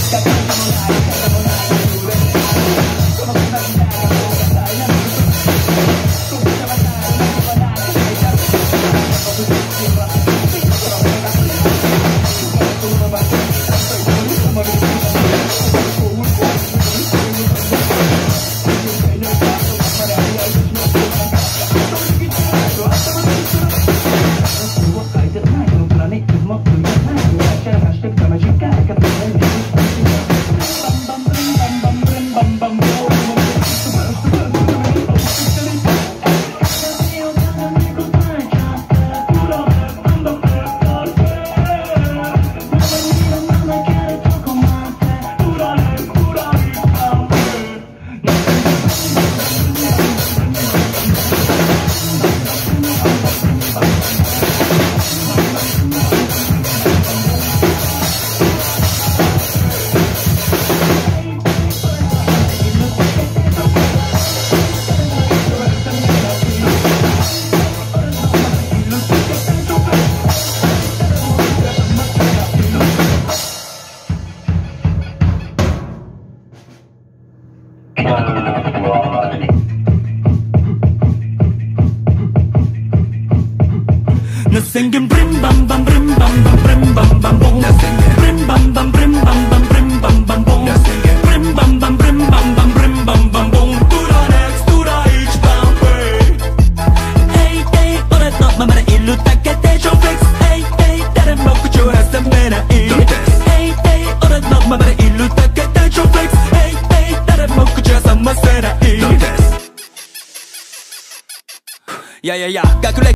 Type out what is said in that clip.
Singing brim bam bam brim bam bam brim bam bam boom. Brim bam bam brim bam bam brim bam bam boom. Brim bam bam brim bam bam brim bam bam boom. Tura next tura each bam way. Hey hey,俺のままでいるだけでショーフレックス。Hey hey, 誰も口を挟めない。Hey hey, 俺のままでいるだけでショーフレックス。Hey hey, 誰も口を挟ませない。いやいやいや、学歴